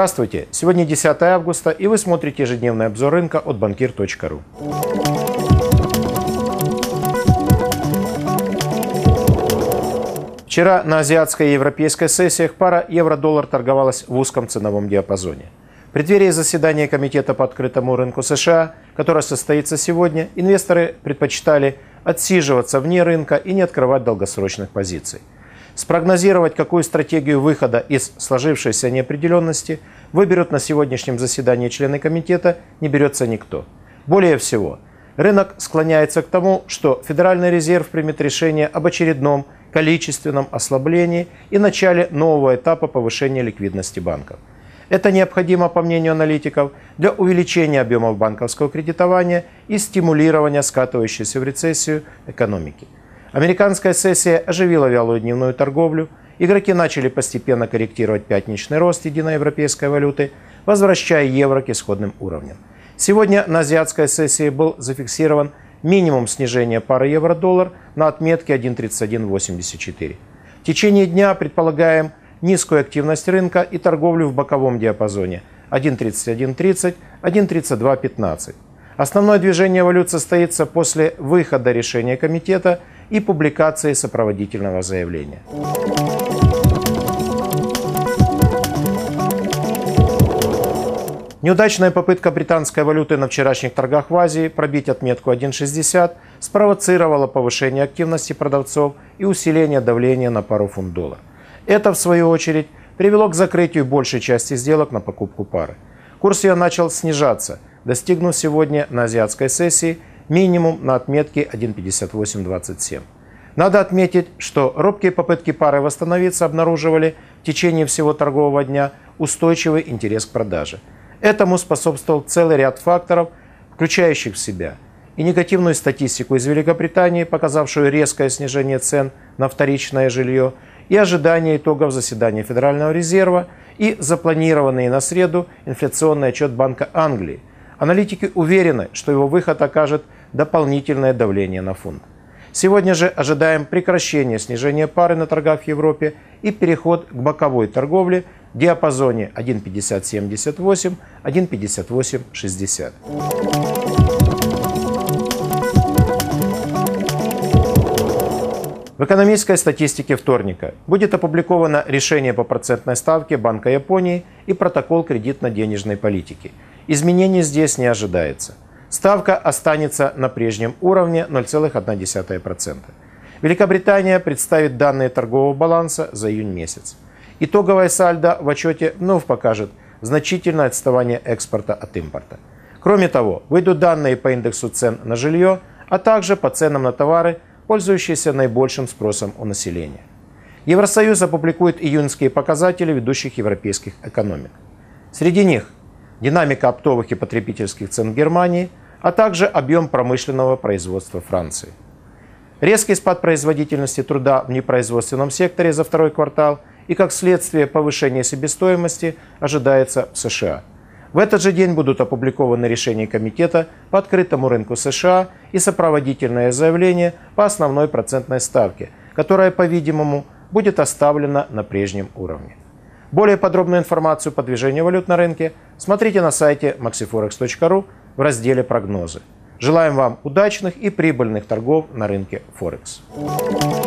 Здравствуйте! Сегодня 10 августа, и вы смотрите ежедневный обзор рынка от Банкир.ру. Вчера на азиатской и европейской сессиях пара евро-доллар торговалась в узком ценовом диапазоне. В преддверии заседания Комитета по открытому рынку США, которое состоится сегодня, инвесторы предпочитали отсиживаться вне рынка и не открывать долгосрочных позиций. Спрогнозировать, какую стратегию выхода из сложившейся неопределенности выберут на сегодняшнем заседании члены комитета, не берется никто. Более всего, рынок склоняется к тому, что Федеральный резерв примет решение об очередном количественном ослаблении и начале нового этапа повышения ликвидности банков. Это необходимо, по мнению аналитиков, для увеличения объемов банковского кредитования и стимулирования скатывающейся в рецессию экономики. Американская сессия оживила вялую дневную торговлю, игроки начали постепенно корректировать пятничный рост единой европейской валюты, возвращая евро к исходным уровням. Сегодня на азиатской сессии был зафиксирован минимум снижения пары евро-доллар на отметке 1.3184. В течение дня предполагаем низкую активность рынка и торговлю в боковом диапазоне 1.3130, 1.3215. Основное движение валют состоится после выхода решения комитета и публикации сопроводительного заявления. Неудачная попытка британской валюты на вчерашних торгах в Азии пробить отметку 1.60 спровоцировала повышение активности продавцов и усиление давления на пару фунт-доллар. Это, в свою очередь, привело к закрытию большей части сделок на покупку пары. Курс ее начал снижаться, достигнув сегодня на азиатской сессии минимум на отметке 1.5827. Надо отметить, что робкие попытки пары восстановиться обнаруживали в течение всего торгового дня устойчивый интерес к продаже. Этому способствовал целый ряд факторов, включающих в себя и негативную статистику из Великобритании, показавшую резкое снижение цен на вторичное жилье, и ожидание итогов заседания Федерального резерва, и запланированный на среду инфляционный отчет Банка Англии. Аналитики уверены, что его выход окажет дополнительное давление на фунт. Сегодня же ожидаем прекращения снижения пары на торгах в Европе и переход к боковой торговле в диапазоне 1.5078, 1.5860. В экономической статистике вторника будет опубликовано решение по процентной ставке Банка Японии и протокол кредитно-денежной политики. Изменений здесь не ожидается. Ставка останется на прежнем уровне 0,1%. Великобритания представит данные торгового баланса за июнь месяц. Итоговое сальдо в отчете вновь покажет значительное отставание экспорта от импорта. Кроме того, выйдут данные по индексу цен на жилье, а также по ценам на товары, пользующиеся наибольшим спросом у населения. Евросоюз опубликует июньские показатели ведущих европейских экономик. Среди них динамика оптовых и потребительских цен в Германии, а также объем промышленного производства Франции. Резкий спад производительности труда в непроизводственном секторе за второй квартал и, как следствие, повышение себестоимости ожидается в США. В этот же день будут опубликованы решения Комитета по открытому рынку США и сопроводительное заявление по основной процентной ставке, которая, по-видимому, будет оставлена на прежнем уровне. Более подробную информацию по движению валют на рынке смотрите на сайте maxiforex.ru в разделе «Прогнозы». Желаем вам удачных и прибыльных торгов на рынке Форекс.